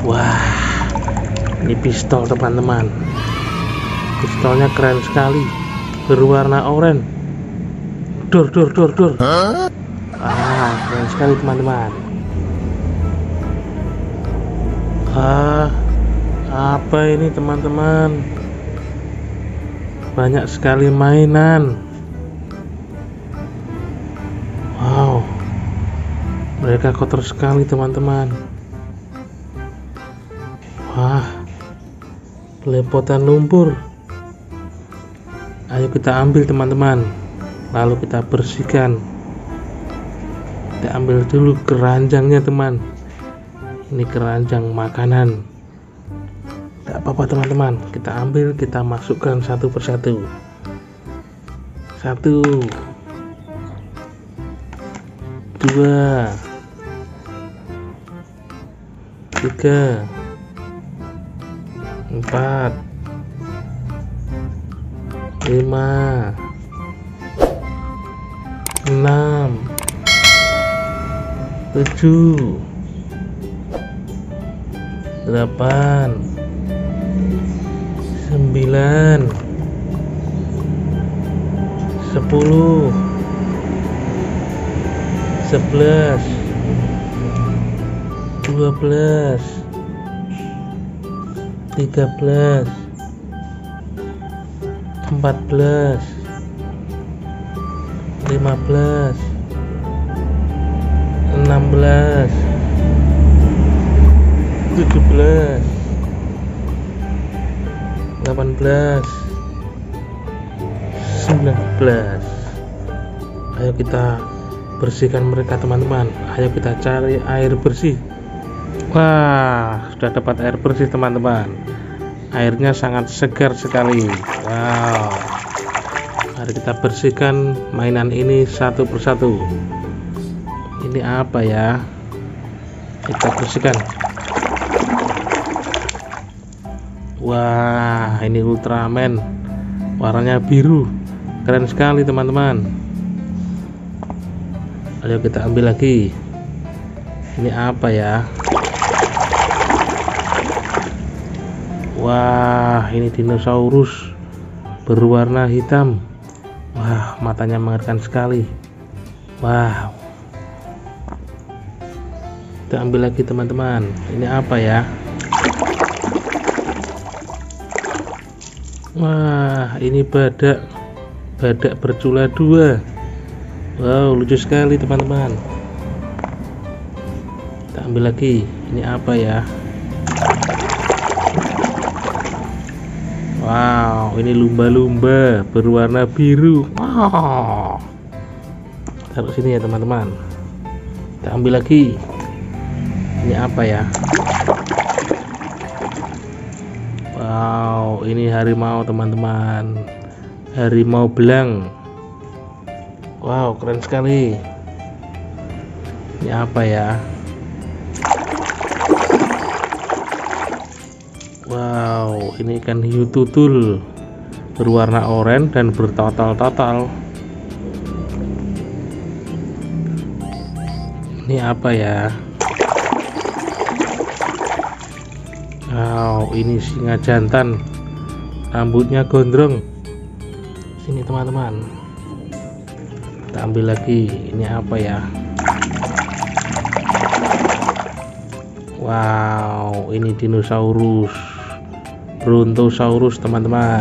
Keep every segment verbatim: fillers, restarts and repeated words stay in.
Wah, ini pistol teman-teman. Pistolnya keren sekali, berwarna oranye. Dor dor dor dor. Ah, keren sekali teman-teman. Ah, apa ini teman-teman? Banyak sekali mainan. Wow, mereka kotor sekali teman-teman. Wah, lepotan lumpur. Ayo kita ambil teman-teman, lalu kita bersihkan. Kita ambil dulu keranjangnya teman. Ini keranjang makanan. Tidak apa-apa teman-teman, kita ambil, kita masukkan satu persatu. Satu, dua, tiga, empat, lima, enam, tujuh, delapan, sembilan, sepuluh, sebelas, dua belas, tiga belas, empat belas, lima belas, enam belas, tujuh belas, delapan belas, sembilan belas. Ayo kita bersihkan mereka teman-teman. Ayo kita cari air bersih. Wah, sudah dapat air bersih teman-teman. Airnya sangat segar sekali. Wow, mari kita bersihkan mainan ini satu persatu. Ini apa ya? Kita bersihkan. Wah, ini Ultraman, warnanya biru, keren sekali teman-teman. Ayo kita ambil lagi. Ini apa ya? Wah, ini dinosaurus berwarna hitam. Wah, matanya mengerikan sekali. Wow, kita ambil lagi teman-teman. Ini apa ya? Wah, ini badak, badak bercula dua. Wow, lucu sekali teman-teman. Kita ambil lagi. Ini apa ya? Wow, ini lumba-lumba berwarna biru. Wow, taruh sini ya teman-teman. Kita ambil lagi. Ini apa ya? Wow, ini harimau teman-teman, harimau belang. Wow, keren sekali. Ini apa ya? Wow, ini ikan hiu tutul berwarna oranye dan bertotal-total. Ini apa ya? Wow, ini singa jantan, rambutnya gondrong. Sini teman-teman, kita ambil lagi. Ini apa ya? Wow, ini dinosaurus, Brontosaurus teman-teman.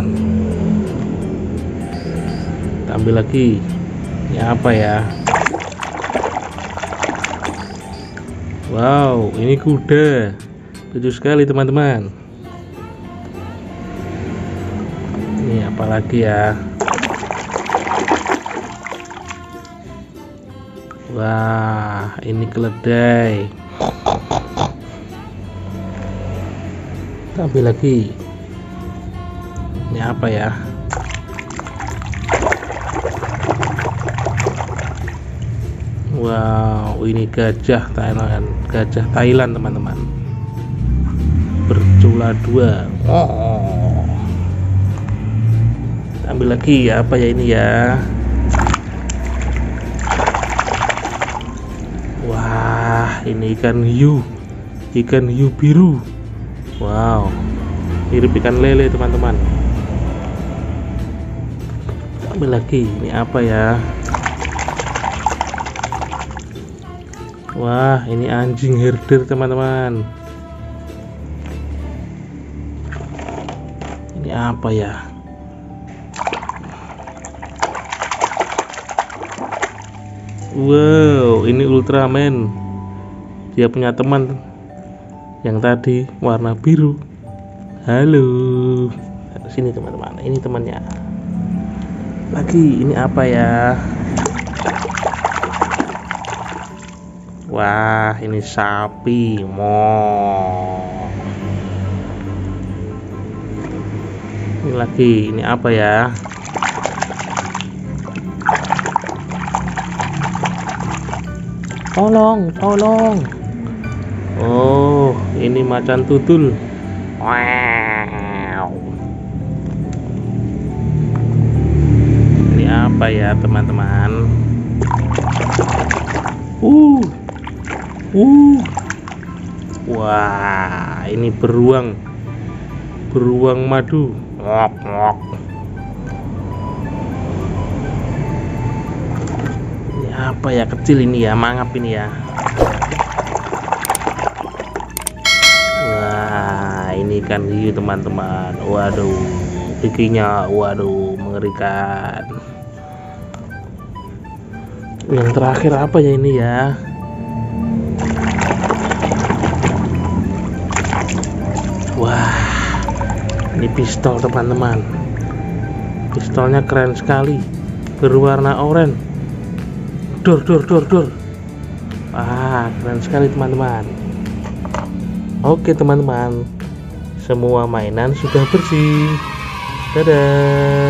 Kita ambil lagi. Ini apa ya? Wow, ini kuda, lucu sekali teman-teman. Ini apa lagi ya? Wah, ini keledai. Kita ambil lagi. Ini apa ya? Wow, ini gajah Thailand, gajah Thailand teman-teman, bercula dua. Oh, kita ambil lagi. Apa ya ini ya? Wah, ini ikan hiu, ikan hiu biru Wow, mirip ikan lele teman-teman. Ambil lagi, ini apa ya? Wah, ini anjing herder teman-teman. Ini apa ya? Wow, ini Ultraman. Dia punya teman yang tadi warna biru. Halo, sini teman-teman. Ini temannya. Lagi, ini apa ya? Wah, ini sapi. Mo. Ini lagi, ini apa ya? Tolong, tolong. Oh, ini macan tutul. Wow. Ini apa ya, teman-teman? Uh. Uh. Wah, ini beruang. Beruang madu. Ngok, ngok. Ini apa ya, kecil ini ya, mangap ini ya. Wah, ini ikan hiu teman-teman. Waduh, giginya waduh mengerikan. Yang terakhir apa ya ini ya? Wah, ini pistol teman-teman. Pistolnya keren sekali, berwarna oranye. Dor dor dor dor. Wah, keren sekali teman-teman. Oke teman-teman, semua mainan sudah bersih. Dadah.